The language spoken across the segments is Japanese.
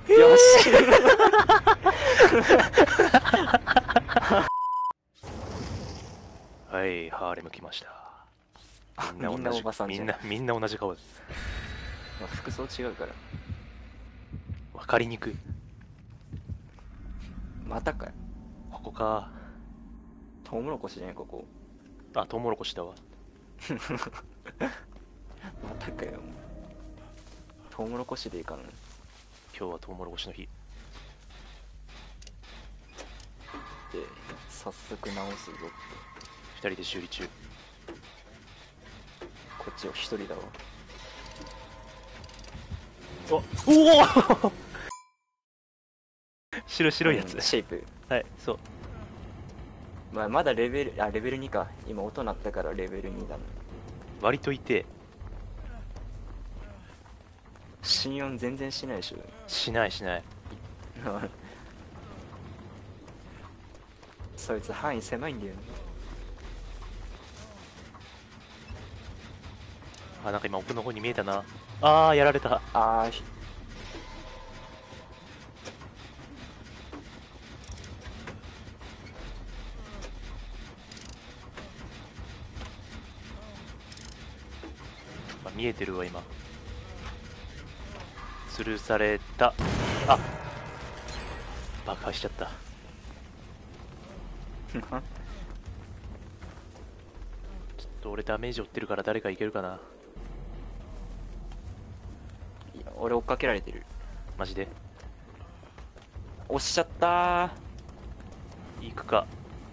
よしはい、ハーレム来ました。 みんなおばさんじゃん。 みんな同じ顔です。 まあ服装違うから。 わかりにくい。 またかよ。 ここか。 トウモロコシじゃないここ。 あ、トウモロコシだわ。 またかよ。トウモロコシでいいかな。 今日はトウモロコシの日。 で、早速直すぞって。 二人で修理中。 こっちは一人だわ。 おお白いやつ、 うんシェイプ。 はい、そう。 まあ、まだレベル2か。今音鳴ったからレベル2だな。 割といて。 心音全然しないでしょ。 しないしない。 そいつ範囲狭いんだよね。 あ、なんか今奥の方に見えたな。あー、やられた。 ああ、見えてるわ今。吊るされた。あ、爆破しちゃった。ちょっと俺ダメージ負ってるから誰かいけるかな。 いや俺追っかけられてる。 マジで押しちゃった行くか。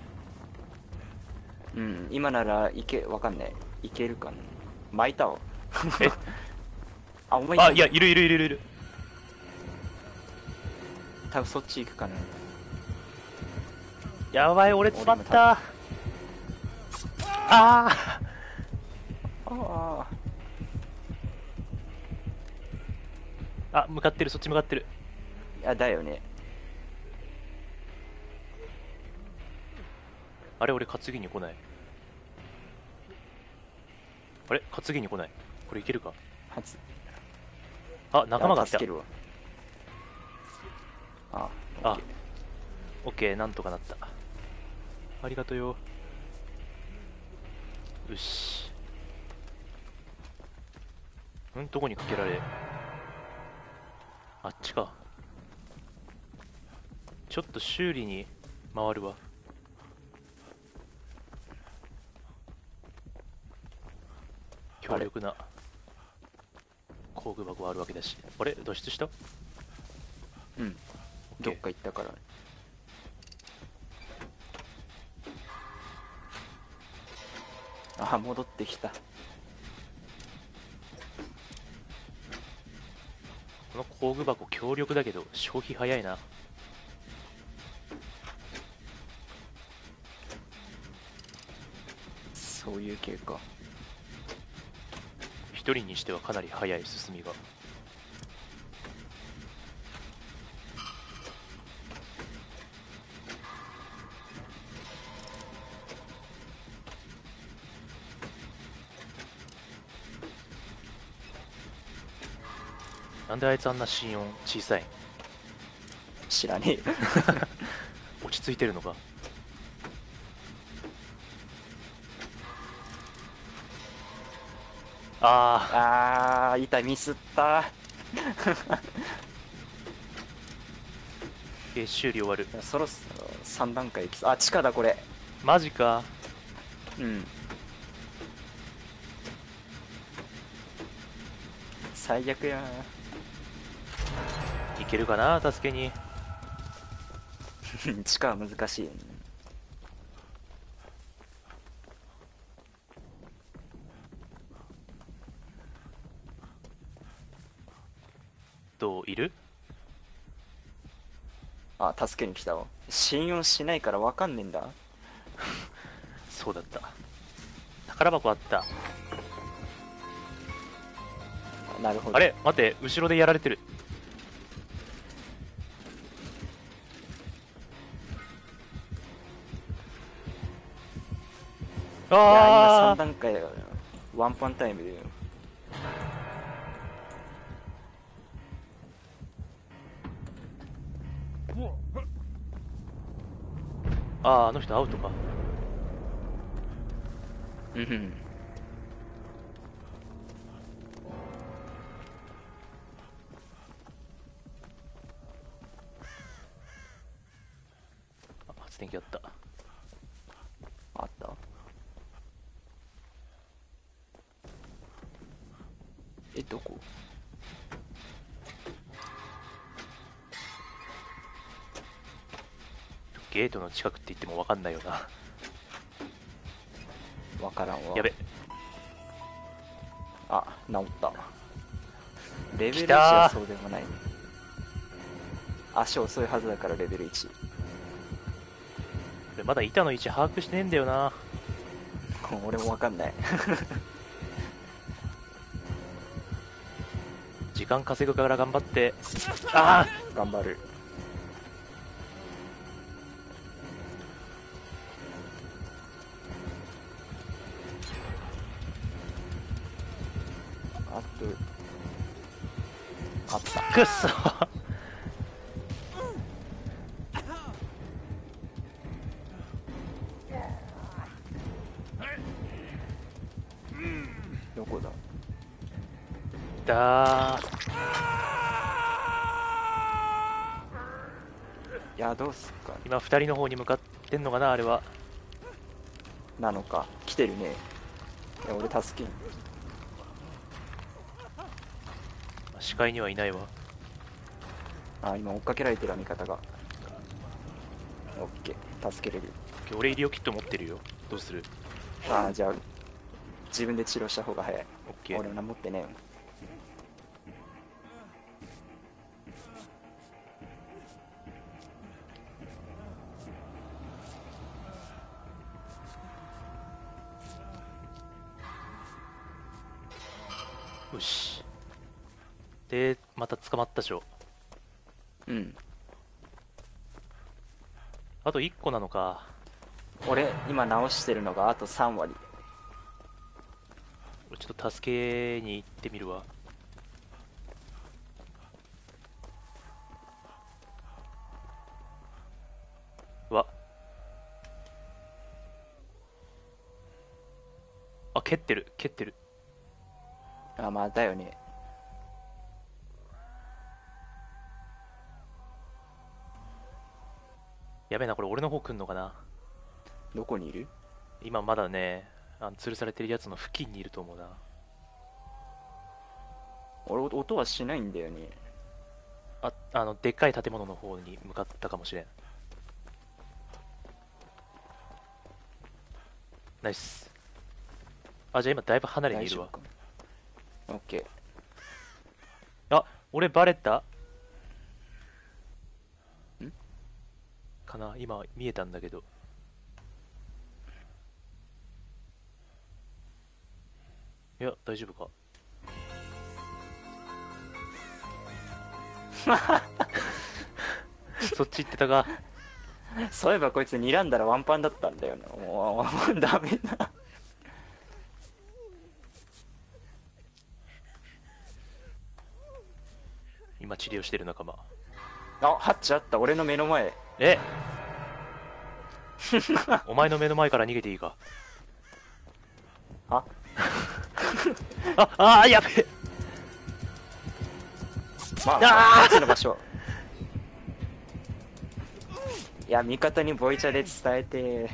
ー。うん今ならわかんない。いけるかな。巻いたわ。 えあ、お前あ、いや、いるいるいるいる。 多分そっち行くかな。 やばい、俺詰まった。あああ、向かってる、そっち向かってる。 いやだよね。 あれ、俺担ぎに来ない。あれ、担ぎに来ない。これいけるか。 初あ、仲間が来た助け。るわ。ああ、オッケー、なんとかなった。ありがとうよ。よし。どこにかけられ。あっちか。ちょっと修理に回るわ。強力な工具箱あるわけだし。あれ、脱出した？ うんどっか行ったから。あ戻ってきた。 この工具箱強力だけど消費早いな。 そういう系か。 一人にしてはかなり早い進みが。なんであいつあんな心音小さい？ 知らねえ。 落ち着いてるのか。あ板ミスったー、修理終わる。 そろそろ3段階あ地下だこれ。 マジか。 うん最悪やいけるかな、助けに。 地下は難しいよね。 どういる？ あ助けに来たわ。信用しないから分かんねえんだ。 そうだった。宝箱あった。 なるほど。 あれ待って、後ろでやられてる。 いや今3 あ段階だからワンパンタイムでああ、あの人アウトか。 うん。 あ、発電機あった。 あった。どこ？ ゲートの近くって言っても分かんないよな。 わからんわ。 やべ。 あ、治った。レベル1 来たーはそうでもないね。足遅いはずだからレベル1。 俺まだ板の位置把握してねえんだよな。 俺もわかんない。 時間稼ぐから頑張って。ああ、 頑張る。あった。 くっそ。 どこだ？ だー。 いや、どうすっか。 今2人の方に向かってんのかな、あれは。 なのか。来てるね。いや、俺助けん。 視界にはいないわ。 あ、今追っかけられてる味方が。オッケー。助けれる。 俺医療キット持ってるよ。どうする？ ああ、じゃあ、自分で治療した方が早い。 オッケー。 俺は何持ってねえよ。 よし。で、また捕まったでしょ。 うん。 あと1個なのか。 俺、今直してるのがあと3割。 ちょっと助けに行ってみるわ。うわ。あ、蹴ってる、蹴ってる。 あ、まあ、だよね。 やべえな、これ俺の方来んのかな。 どこにいる？ 今まだね、吊るされてるやつの付近にいると思うな。 俺、音はしないんだよね。 でっかい建物の方に向かったかもしれん。ナイス。あ、じゃあ今だいぶ離れにいるわ。 オッケあ、俺バレたんかな。今見えたんだけど。いや、大丈夫か。そっち行ってたか。 ー。そういえばこいつ睨んだらワンパンだったんだよな。もう、ダメだ。 今治療してる仲間。 あ、ハッチあった。俺の目の前。 えお前の目の前から逃げていいか。 あやべえ。 まあ、ハッチの場所。いや、味方にボイチャで伝えて。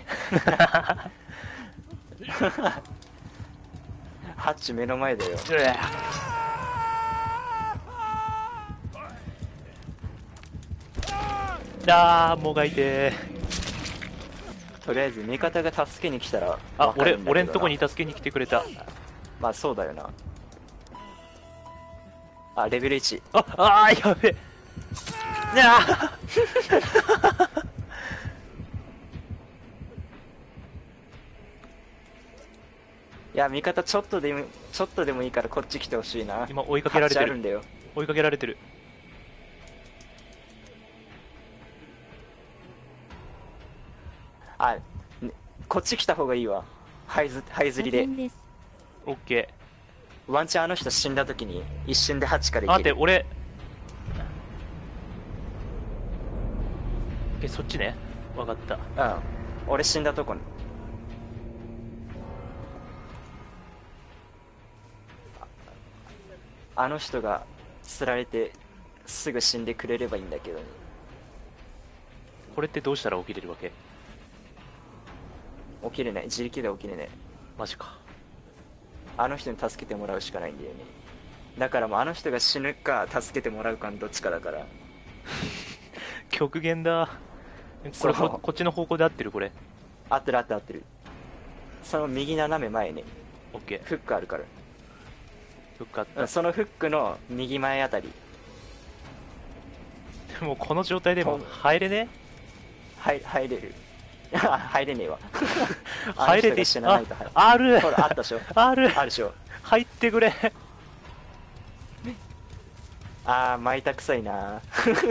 ハッチ目の前だよ。 もがいてとりあえず味方が助けに来たらあ、俺んとこに。 に助けに来てくれた。 まあそうだよな。あ、レベル1。 やべえ。 いや、味方ちょっとでもいいからこっち来てほしいな。 今追いかけられてる。 ハッチあるんだよ。 追いかけられてる。 あ、ね、こっち来た方がいいわ。這いずりで。 オッケワンチャンあの人死んだ時に一瞬でハッチからー。待って、 行ける。 俺そっちね。わかった。 うん。 俺死んだとこに。あの人が釣られてすぐ死んでくれればいいんだけどね。 これってどうしたら起きれるわけ？ 起きれない。自力で起きれない。 マジか。 あの人に助けてもらうしかないんだよね。だからもうあの人が死ぬか助けてもらうかのどっちかだから。 極限だ。これそうこっちの方向で合ってる？これ合ってる合ってる合ってる。その右斜め前に OK。 フックあるから。 よかった。 そのフックの右前あたり。 でもこの状態でも入れね？ 入れる。入れねえわ。 入れて、 死なないとあるほら、あったでしょ。 あるあるでしょ。 入ってくれ。 あー、巻いた臭いな。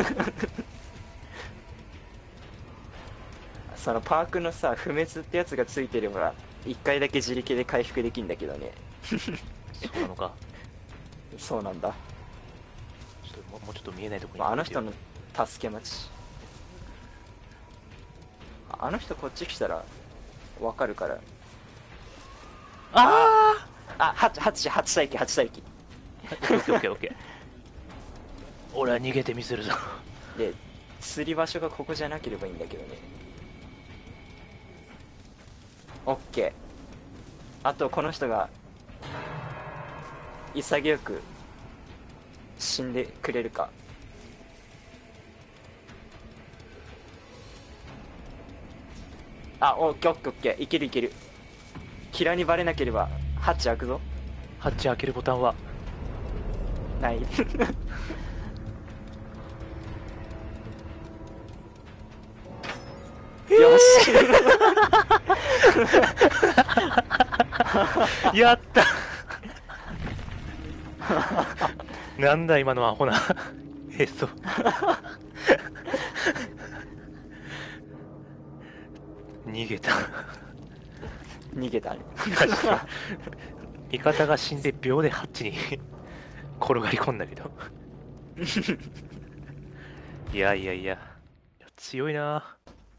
そのパークのさ、不滅ってやつがついてれば1回だけ自力で回復できんだけどね。 そうなのか。 そうなんだ。 ちょっともうちょっと見えないところに。 あの人の助け待ち。あの人こっち来たらわかるから。 あ 8待機。 オッケーオッケーオッケー。俺は逃げてみせるぞ。 で、釣り場所がここじゃなければいいんだけどね。オッケー。あとこの人が潔く死んでくれるか。オッケーオッケーオッケー。いけるいける。キラにバレなければハッチ開くぞ。 ハッチ開けるボタンはないよしやったなんだ今のアホなへそ逃げた。 逃げたね。 味方が死んで秒でハッチに転がり込んだけどいや強いな。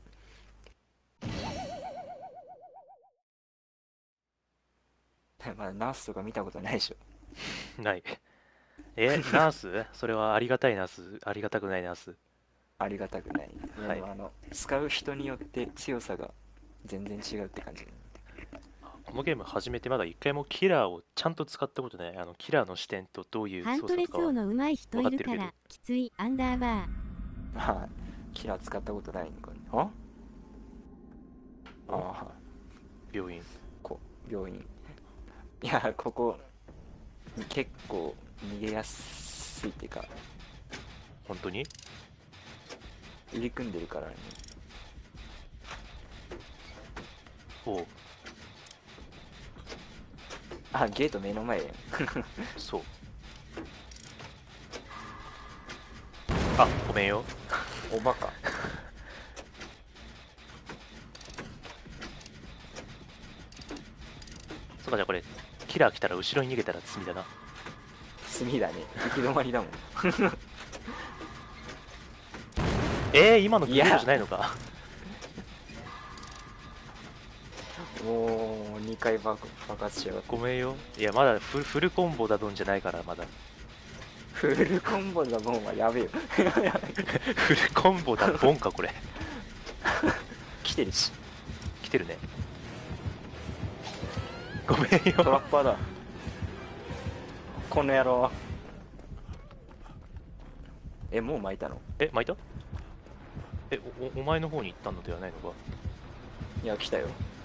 まあナースとか見たことないでしょ。 ない。ナースそれはありがたいナース、ありがたくないナース。 ありがたくない。 はいでも使う人によって強さが全然違うって感じ。 このゲーム始めてまだ一回もキラーをちゃんと使ったことない。キラーの視点とどういうハントレス操作とかは王の上手い人いるからきついアンダーバー。 まあキラー使ったことないのかね。ああ、 病院。 病院。いや、ここ結構逃げやすいっていうか、 本当に入り組んでるからね。 おう。 ゲート目の前やん。 そう。ごめんよ。 おバカ。 そうか、じゃあこれキラー来たら後ろに逃げたら罪だな。 罪だね。行き止まりだもん。 今のクリアじゃないのか。 もう2回爆発しやがって。 ごめんよ。いやまだフルコンボだどんじゃないからまだ。 フルコンボだもんはやべえよ。 フルコンボだボンかこれ。 来てるし。 来てるね。ごめんトラよ。 ッパーだ。この野郎。もう巻いたの？ 巻いた？お前の方に行ったのではないのか。 いや、来たよ。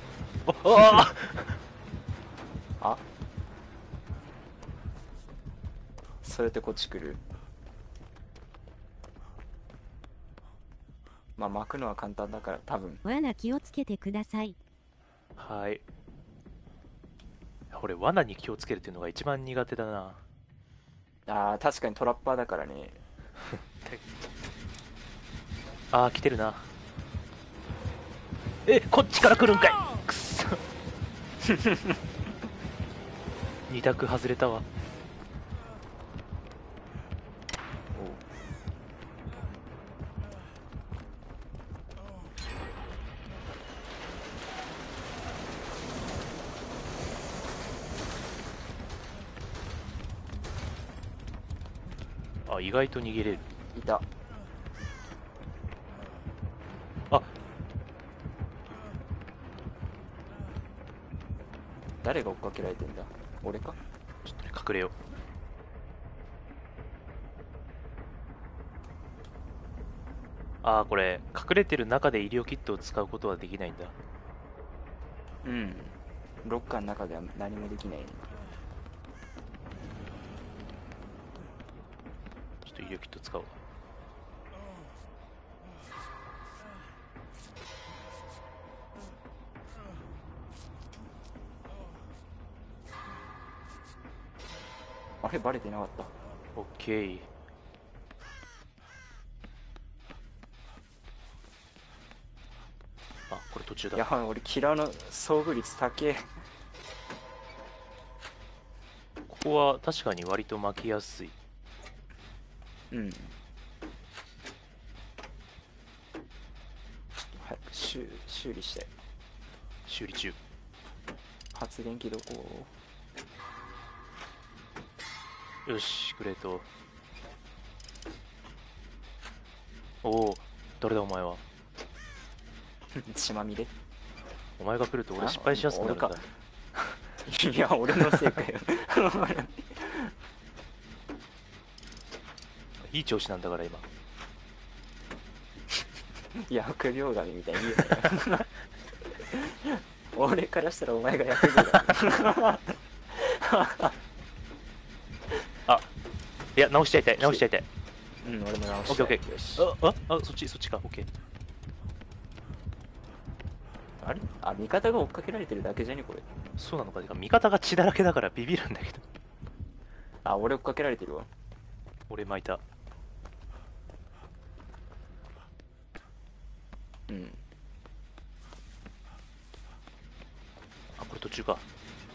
あそうやってこっち来る。まあ巻くのは簡単だから多分。 罠気をつけてください。 はい。俺罠に気をつけるっていうのが一番苦手だな。 確かにトラッパーだからね。 来てるな。こっちから来るんかい。くっそ二択外れたわ。 あ、意外と逃げれる。 いた。 あ、 誰が追っかけられてんだ？俺か？ ちょっとね、隠れよう。ああ、これ隠れてる中で医療キットを使うことはできないんだ。 うん。ロッカーの中では何もできない。 ちょっと医療キット使おう。 あれバレてなかった。 オッケー。あ、これ途中だ。 いや俺キラーの遭遇率高え。 ここは確かに割と巻きやすい。 うん。早く修理して。 修理中。 発電機どこ？ よし、グレート。おお、誰だお前は。 血まみれ。 お前が来ると俺失敗しやすくなるんだ。 いや俺のせいかよ。 いい調子なんだから今。 役病神みたいに言うなよ。俺からしたらお前が役病神。 あ、いや、直しちゃいたい、直しちゃいたい。 うん、俺も直オッしケーオッケー。 よし。 そっちか、オッケー。 あれ味方が追っかけられてるだけじゃねこれ。 そうなのか。てか味方が血だらけだからビビるんだけど。 俺追っかけられてるわ。 俺巻いた。 うん。 あ、これ途中か。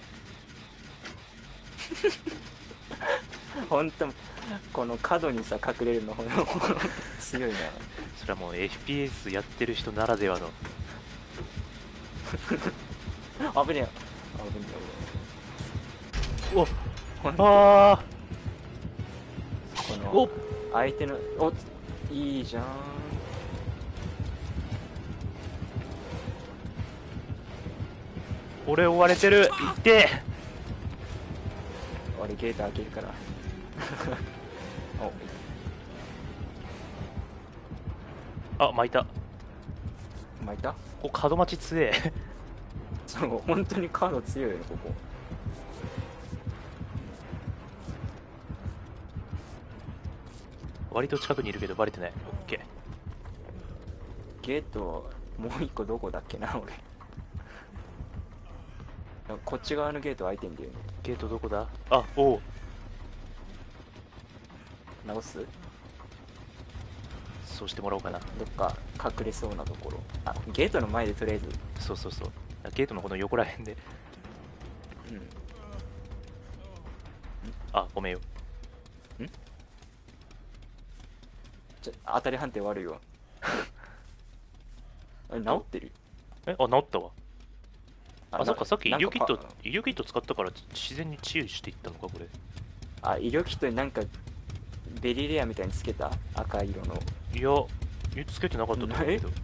ほんとこの角にさ隠れるの強いな。 それはもう FPS やってる人ならではの。 危ねえ。 おほんとあこのお相手のいいじゃん。 俺追われてる。いって俺ゲート開けるから。 あ、巻いた。 巻いた？ ここ角待ち強え。 そう本当にカード強いよここ。 割と近くにいるけどバレてない。オッケー。 ゲートもう一個どこだっけな俺。こっち側のゲート開いてんだよね。 ゲートどこだ。あ、おう。 直す？ そうしてもらおうかな。 どっか隠れそうなところ。ゲートの前でとりあえず。 そうそうそう。ゲートのこの横らへんで。 うん。 あ、ごめんよ。 当たり判定悪いわ。あれ治ってる？ え、あ、治ったわ。あ、そっか、さっき医療キットなんか医療キット使ったから自然に治癒していったのか、これ。 医療キットになんかベリーレアみたいにつけた赤色の。 いや、つけてなかったと思うけど。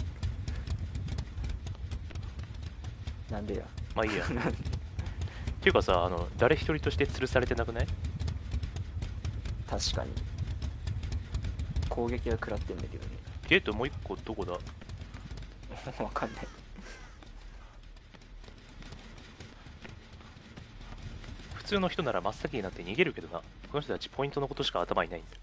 なんでや。 まあいいや。っていうかさ、誰一人として吊るされてなくない？ 確かに攻撃は食らってんだけどね。 ゲートもう一個どこだ？ わかんない。 普通の人なら真っ先になって逃げるけどな。この人たちポイントのことしか頭にないんだ。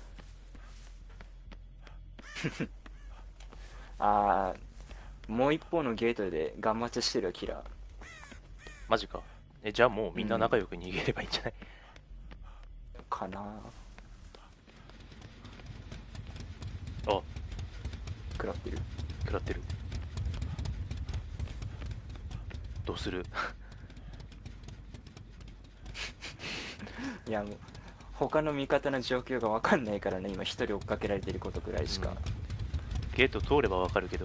もう一方のゲートでガン待ちしてるよキラー。 マジか。じゃあもうみんな仲良く逃げればいいんじゃない？ かな。 あ、 食らってる。 食らってる。どうする？ いやもう他の味方の状況が分かんないからね。今一人追っかけられてることくらいしか、 ゲート通ればわかるけど。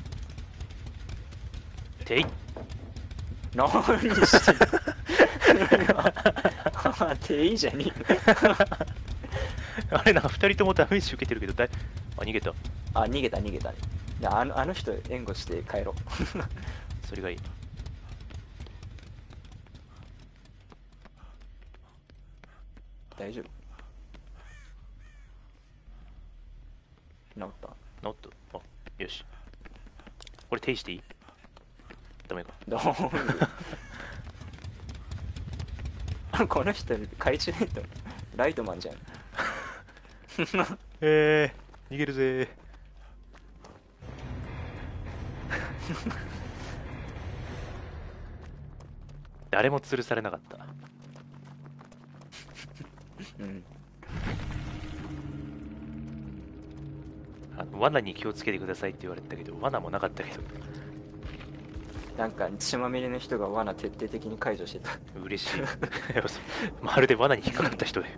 てい何してる？ていいじゃねえ。 あれなんか2人ともダメージ受けてるけどあ、逃げた。 あ、逃げた逃げたね。であの人援護して帰ろう。 それがいい。 大丈夫？治った？ ノット。あ、よし。これ手していい？ダメか。 どういうこの人懐中電灯ライトマンじゃん。 逃げるぜ誰も吊るされなかった。 うん。 罠に気をつけてくださいって言われたけど、罠もなかったけど。 なんか血まみれの人が罠徹底的に解除してた。 嬉しい。まるで罠に引っかかった人で。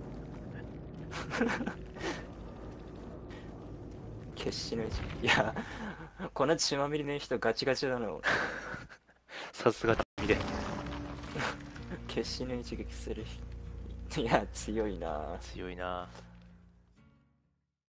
決死の一撃。いや、この血まみれの人ガチガチだな。 さすが見で決死の一撃する人。いや、強いな。 強いな。